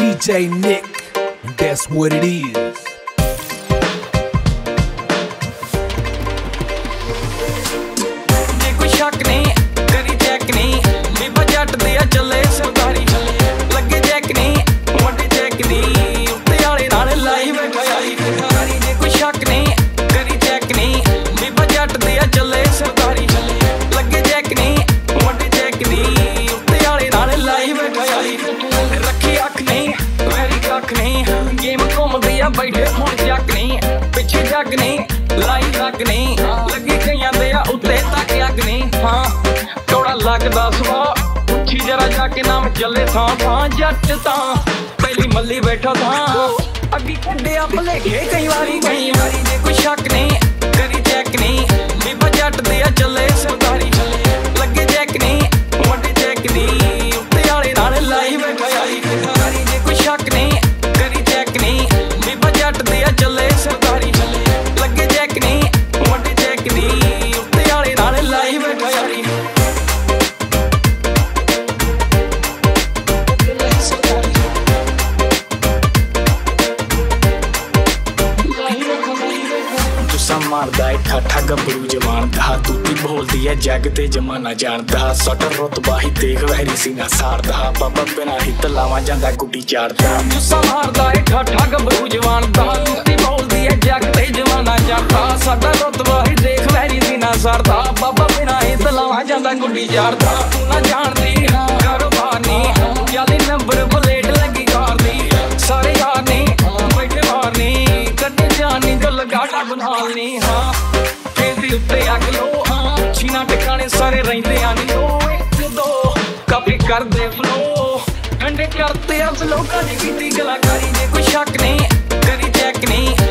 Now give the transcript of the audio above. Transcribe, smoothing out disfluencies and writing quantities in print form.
DJ Nick, and that's what it is. बैठे हुण जग नहीं पिछे जग नहीं लाई लग नहीं लगी कईयां दे उत्ते तक अग नहीं हाँ थोड़ा लगदा सुआ पुछी जरा जाके नाम चले थां थां जट तां पहली मल्ली बैठा था अगी कड्डे भलेखे कई वारी जे कोई शक नहीं करी चेक नहीं बीबा जट दे चले सरदारी लगे चेक नहीं वड्डे चेक नहीं उत्ते वाले नाल लाई बैठा यारी जे कोई शक नहीं करी चेक नहीं जट दिया चले सरदारी लगे चेक नहीं वड्डे चेक नहीं उत्ते वाले नाल लाई बैठा यारी जुस्सा मारदा है ठाठा गबरू जवान दा दूती बोलदी है जग ते जमाना जानदा सट रुतबा ही देख वहरी सीना सारदा बाबा बिना ही तलावा जांदा गुड्डी चारदा जुस्सा मारदा है ठाठा गबरू जवान दा दूती बोलदी है जग ते जमाना जानदा साडा रुतबा ही देख वहरी सीना सारदा बाबा बिना ही तलावा जांदा गुड्डी चारदा तू ना जानदी कारोबार नहीं जाली नंबर प्लेट लगी कार दी सारे यार नहीं बैठे बाहर नहीं कड्डे जानी गल गाड़ा बनालनी हाँ तेरी उत्ते अग लो हाँ छीना टिकाने सारे रहिंदे आनी ओ एक दो काफी कर दे फ्लो ठंडे करते अस लोकां दी कीती कलाकारी जे कोई शक नहीं करी चेक नहीं